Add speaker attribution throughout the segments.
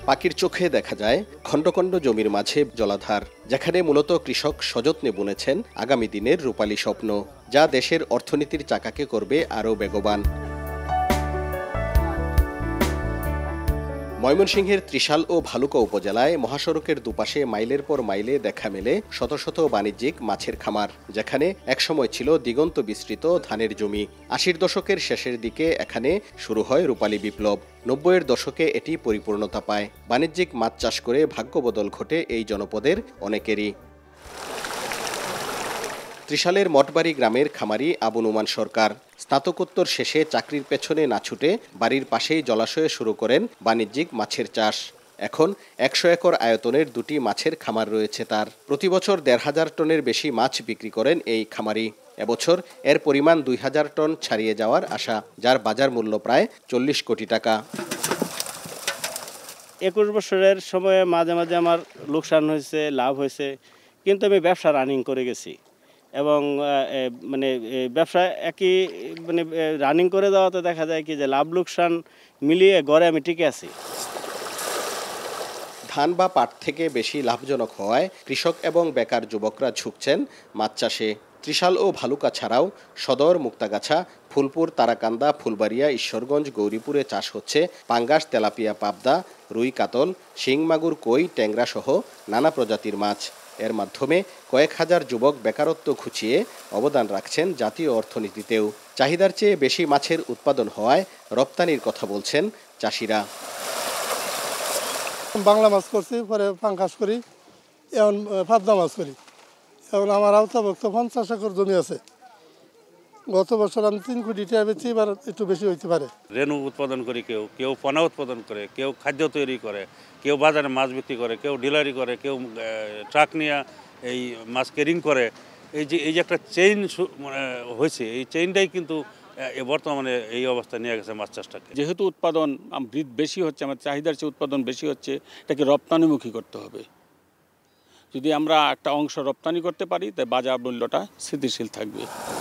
Speaker 1: পাখির চোখে দেখা যায় খণ্ড খণ্ড জমির মাঝে জলাধার, যেখানে মূলত কৃষক সযত্নে বুনেছেন আগামী দিনের রূপালী স্বপ্ন, যা দেশের অর্থনীতির চাকাকে করবে আরও বেগবান। ময়মনসিংহের ত্রিশাল ও ভালুকা উপজেলায় মহাসড়কের দুপাশে মাইলের পর মাইলে দেখা মেলে শত শত বাণিজ্যিক মাছের খামার, যেখানে একসময় ছিল দিগন্ত বিস্তৃত ধানের জমি। ৮০ দশকের শেষের দিকে এখানে শুরু হয় রূপালী বিপ্লব। ৯০-এর দশকে এটি পরিপূর্ণতা পায়। বাণিজ্যিক মাছ চাষ করে ভাগ্যবদল ঘটে এই জনপদের অনেকেরই। ত্রিশালের মঠবাড়ি গ্রামের খামারি আবু নুমান সরকার স্নাতকোত্তর শেষে চাকরির পেছনে না ছুটে বাড়ির পাশেই জলাশয়ে শুরু করেন বাণিজ্যিক মাছের চাষ। এখন ১০০ একর আয়তনের ২টি মাছের খামার রয়েছে তার। প্রতি বছর ১৫০০ টনের বেশি মাছ বিক্রি করেন এই খামারি। এবছর এর পরিমাণ ২০০০ টন ছাড়িয়ে যাওয়ার আশা, যার বাজার মূল্য প্রায় ৪০ কোটি টাকা।
Speaker 2: ২১ বছরের সময়ে মাঝে মাঝে আমার লোকসান হয়েছে, লাভ হয়েছে, কিন্তু আমি ব্যবসা রানিং করে গেছি এবং ব্যবসা একই রানিং করে দেওয়াতে দেখা যায় কি যে লাভ লোকসান মিলিয়ে গড়ে আমি টিকে আছি।
Speaker 1: ধান বা পাট থেকে বেশি লাভজনক হওয়ায় কৃষক এবং বেকার যুবকরা ঝুঁকছেন মাছ চাষে। ত্রিশাল ও ভালুকা ছাড়াও সদর, মুক্তাগাছা, ফুলপুর, তারাকান্দা, ফুলবাড়িয়া, ঈশ্বরগঞ্জ, গৌরীপুরে চাষ হচ্ছে পাঙ্গাস, তেলাপিয়া, পাবদা, রুই, কাতল, শিং মাগুর, কই, ট্যাংরা সহ নানা প্রজাতির মাছ। এর মাধ্যমে কয়েক হাজার যুবক বেকারত্ব ঘুচিয়ে অবদান রাখছেন জাতীয় অর্থনীতিতেও। চাহিদার চেয়ে বেশি মাছের উৎপাদন হওয়ায় রপ্তানির কথা বলছেন চাষিরা।
Speaker 3: বাংলা মাছ করছি, পরে পাঙ্গাস করি, এখন পাবদা মাছ করি। এখন আমার আওতাভুক্ত ৫০ একর জমি আছে। গত বছর আমি ৩ কোটি টাকা বেচি, এবার একটু বেশি হইতে পারে।
Speaker 4: রেণু উৎপাদন করে, কেউ পোনা উৎপাদন করে, কেউ খাদ্য তৈরি করে, কেউ বাজারে মাছ বিক্রি করে, কেউ ডিলারি করে, কেউ ট্রাক নিয়ে এই মাছ ক্যারিং করে। এই যে একটা চেইন হয়েছে, এই চেইনটাই কিন্তু বর্তমানে এই অবস্থা নিয়ে গেছে মাছ চাষটাকে।
Speaker 5: যেহেতু উৎপাদন বেশি হচ্ছে, আমার চাহিদার চেয়ে উৎপাদন বেশি হচ্ছে, এটাকে রপ্তানিমুখী করতে হবে। যদি আমরা একটা অংশ রপ্তানি করতে পারি, তাই বাজার মূল্যটা স্থিতিশীল থাকবে।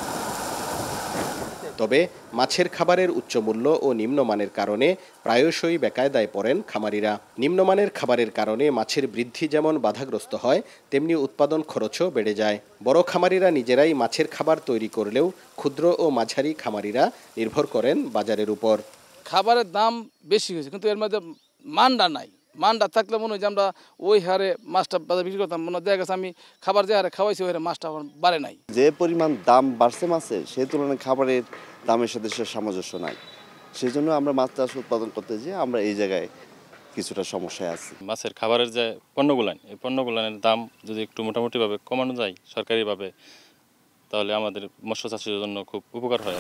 Speaker 1: তবে মাছের খাবারের উচ্চমূল্য ও নিম্নমানের কারণে প্রায়শই বেকায়দায় পড়েন খামারিরা। নিম্নমানের খাবারের কারণে মাছের বৃদ্ধি যেমন বাধাগ্রস্ত হয়, তেমনি উৎপাদন খরচও বেড়ে যায়। বড় খামারিরা নিজেরাই মাছের খাবার তৈরি করলেও ক্ষুদ্র ও মাঝারি খামারিরা নির্ভর করেন বাজারের উপর।
Speaker 6: খাবারের দাম বেশি হয়েছে, কিন্তু এর মধ্যে মানটা নাই। মানটা থাকলে মনে হয় যে আমরা ওই হারে মাছটা বাজারে বিক্রি করতাম। মনে দেখা গেছে আমি খাবার যে হারে খাওয়াইছি ওই হারে মাছটা বাড়ে নাই।
Speaker 7: যে পরিমাণ দাম বাড়ছে মাছের, সেই তুলনায় খাবারের দামের সাথে সে সামঞ্জস্য নাই। সেই জন্য আমরা মাছ চাষ উৎপাদন করতে যেয়ে আমরা এই জায়গায় কিছুটা সমস্যায় আছি।
Speaker 8: মাছের খাবারের যে পণ্যগুলান, এই পণ্যগুলানের দাম যদি একটু মোটামুটিভাবে কমানো যায় সরকারিভাবে, তাহলে আমাদের মৎস্য চাষের জন্য খুব উপকার হয়।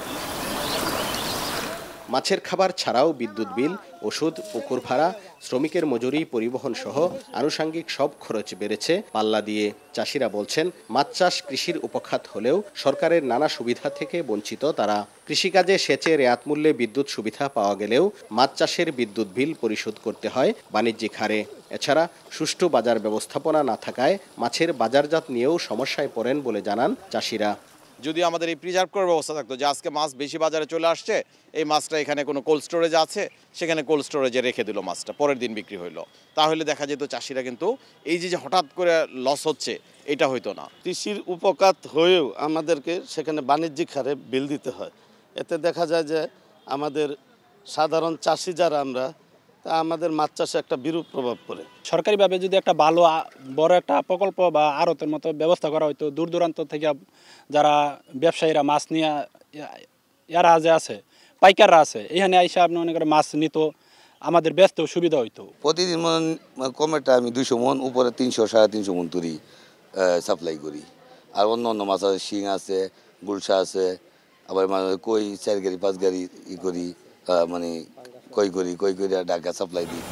Speaker 1: মাছের খাবার ছাড়াও বিদ্যুৎ বিল, ওষুধ, পুকুর ভাড়া, শ্রমিকের মজুরি, পরিবহন সহ আনুষঙ্গিক সব খরচ বেড়েছে পাল্লা দিয়ে। চাষিরা বলছেন, মাছ চাষ কৃষির উপখাত হলেও সরকারের নানা সুবিধা থেকে বঞ্চিত তারা। কৃষিকাজে সেচে রেয়াত মূল্যে বিদ্যুৎ সুবিধা পাওয়া গেলেও মাছ চাষের বিদ্যুৎ বিল পরিশোধ করতে হয় বাণিজ্যিক হারে। এছাড়া সুষ্ঠু বাজার ব্যবস্থাপনা না থাকায় মাছের বাজারজাত নিয়েও সমস্যায় পড়েন বলে জানান চাষিরা।
Speaker 9: যদি আমাদের এই প্রিজার্ভ করার ব্যবস্থা থাকতো, যে আজকে মাছ বেশি বাজারে চলে আসছে, এই মাছটা এখানে কোনো কোল্ড স্টোরেজ আছে, সেখানে কোল্ড স্টোরেজে রেখে দিল মাছটা, পরের দিন বিক্রি হইলো, তাহলে দেখা যেত চাষিরা কিন্তু এই যে হঠাৎ করে লস হচ্ছে এটা হইতো না।
Speaker 10: কৃষির উপকাত হয়েও আমাদেরকে সেখানে বাণিজ্যিক হারে বিল দিতে হয়। এতে দেখা যায় যে আমাদের সাধারণ চাষি যারা আমরা, তা আমাদের মাছ চাষে একটা বিরূপ প্রভাব পড়ে।
Speaker 5: সরকারিভাবে যদি একটা ভালো বড় একটা প্রকল্প বা আড়তের মতো ব্যবস্থা করা হয়তো, দূর দূরান্ত থেকে যারা ব্যবসায়ীরা মাছ নিয়ে এরা যে আছে, পাইকাররা আছে, এখানে আইসা আপনি মনে করেন মাছ নিত, আমাদের ব্যস্ত সুবিধা হইতো।
Speaker 11: প্রতিদিন কমেটা আমি 200 মন, উপরে 300-350 মন তুরি সাপ্লাই করি। আর অন্য অন্য মাছ আছে, শিং আছে, গুলশা আছে, আবার কই 4 গাড়ি 5 গাড়ি করি, কই করি ঢাকা সাপ্লাই দিই।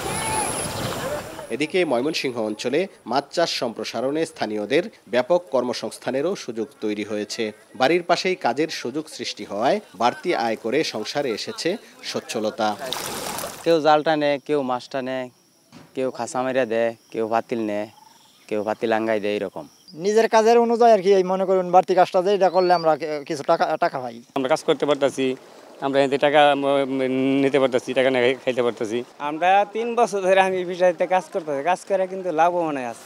Speaker 1: এদিকে ময়মনসিংহ অঞ্চলে মাছ চাষ সম্প্রসারণে স্থানীয়দের ব্যাপক কর্মসংস্থানেরও সুযোগ তৈরি হয়েছে। বাড়ির পাশেই কাজের সুযোগ সৃষ্টি হওয়ায় বাড়তি আয় করে সংসারে এসেছে সচ্ছলতা।
Speaker 12: কেউ জালটা নেয়, কেউ মাছটা নেয়, কেউ খাসা মারিয়া দেয়, কেউ পাতিল নেয়, কেউ পাতিল আঙ্গাই দেয়। এরকম
Speaker 13: নিজের কাজের অনুযায়ী আর কি, মনে করুন বাড়তি কাজটা যেটা করলে আমরা কিছু টাকা পাই।
Speaker 2: আমরা কাজ করতে পারতেছি,
Speaker 13: আমরা এতে টাকা নিতে পারতেছি, টাকা নিয়ে খাইতে পারতেছি।
Speaker 12: আমরা 3 বছর ধরে আমি ফিশারিতে কাজ করতেছি, কাজ করে কিন্তু লাভবান আছে।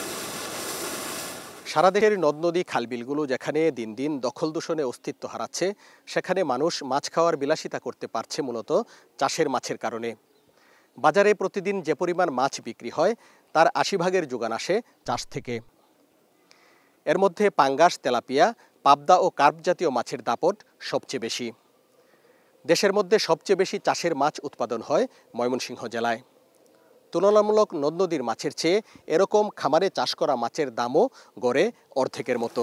Speaker 1: সারা দেশের নদ নদী খালবিলগুলো যেখানে দিন দিন দখল দূষণে অস্তিত্ব হারাচ্ছে, সেখানে মানুষ মাছ খাওয়ার বিলাসিতা করতে পারছে মূলত চাষের মাছের কারণে। বাজারে প্রতিদিন যে পরিমাণ মাছ বিক্রি হয় তার 80 ভাগের যোগান আসে চাষ থেকে। এর মধ্যে পাঙ্গাস, তেলাপিয়া, পাবদা ও কার্প জাতীয় মাছের দাপট সবচেয়ে বেশি। দেশের মধ্যে সবচেয়ে বেশি চাষের মাছ উৎপাদন হয় ময়মনসিংহ জেলায়। তুলনামূলক নদ নদীর মাছের চেয়ে এরকম খামারে চাষ করা মাছের দামও গড়ে অর্ধেকের মতো।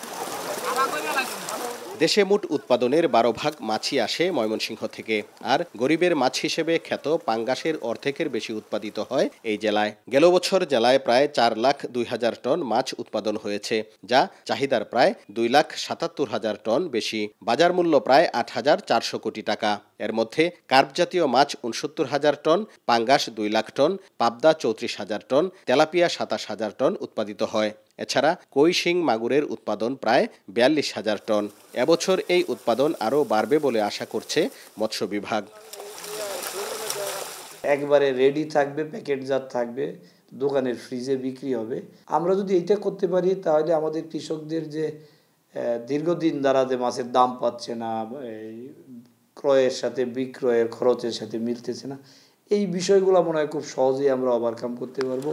Speaker 1: দেশে মোট উৎপাদনের 12 ভাগ মাছই আসে ময়মনসিংহ থেকে, আর গরিবের মাছ হিসেবে খ্যাত পাঙ্গাসের অর্ধেকের বেশি উৎপাদিত হয় এই জেলায়। গেল বছর জেলায় প্রায় 4,02,000 টন মাছ উৎপাদন হয়েছে, যা চাহিদার প্রায় 2,77,000 টন বেশি। বাজার মূল্য প্রায় 8,400 কোটি টাকা। এর মধ্যে কার্প জাতীয় মাছ 69,000 টন, পাঙ্গাস 2 লাখ টন, পাবদা 34,000 টন, তেলাপিয়া 27,000 টন উৎপাদিত হয়। এছাড়া কই, শিং, মাগুরের উৎপাদন প্রায় 42,000 টন। এবছর এই উৎপাদন আরও বাড়বে বলে আশা করছে মৎস্য বিভাগ।
Speaker 14: একবারে রেডি থাকবে, প্যাকেটজাত থাকবে, দোকানের ফ্রিজে বিক্রি হবে। আমরা যদি এইটা করতে পারি তাহলে আমাদের কৃষকদের যে দীর্ঘদিন দ্বারা যে মাছের দাম পাচ্ছে না, ক্রয়ের সাথে বিক্রয়ের খরচের সাথে মিলতেছে না, এই বিষয়গুলো মনে হয় খুব সহজেই আমরা ওভারকাম করতে পারবো।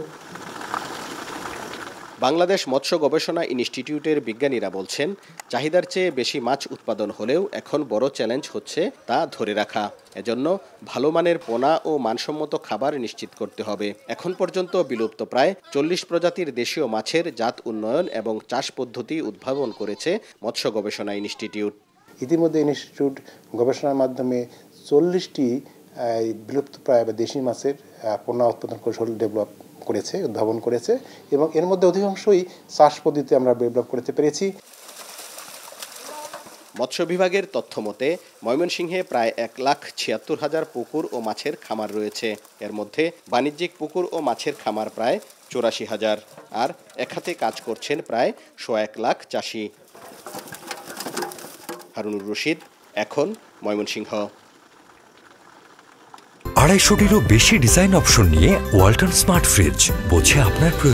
Speaker 1: বাংলাদেশ মৎস্য গবেষণা ইনস্টিটিউটের বিজ্ঞানীরা বলছেন, চাহিদার চেয়ে বেশি মাছ উৎপাদন হলেও এখন বড় চ্যালেঞ্জ হচ্ছে তা ধরে রাখা। এজন্য ভালো মানের পোনা ও মানসম্মত খাবার নিশ্চিত করতে হবে। এখন পর্যন্ত বিলুপ্ত প্রায় 40 প্রজাতির দেশীয় মাছের জাত উন্নয়ন এবং চাষ পদ্ধতি উদ্ভাবন করেছে মৎস্য গবেষণা ইনস্টিটিউট।
Speaker 15: ইতিমধ্যে ইনস্টিটিউট গবেষণার মাধ্যমে 40টি বিলুপ্ত প্রায় দেশি মাছের পোনা উৎপাদন কৌশল ডেভেলপ করেছে, উদ্ভাবন করেছে, এবং এর মধ্যে অধিকাংশই চাষ পদ্ধতি আমরা ডেভেলপ করতে পেরেছি।
Speaker 1: মৎস্য বিভাগের তথ্য মতে ময়মনসিংহে প্রায় 1,76,000 পুকুর ও মাছের খামার রয়েছে। এর মধ্যে বাণিজ্যিক পুকুর ও মাছের খামার প্রায় 84,000, আর একসাথে কাজ করছেন প্রায় 1.1 লাখ চাষি। হারুনুর রশিদ, এখন, ময়মনসিংহ।
Speaker 16: 250-টিরও বেশি ডিজাইন অপশন নিয়ে ওয়ালটন স্মার্ট ফ্রিজ, বোঝে আপনার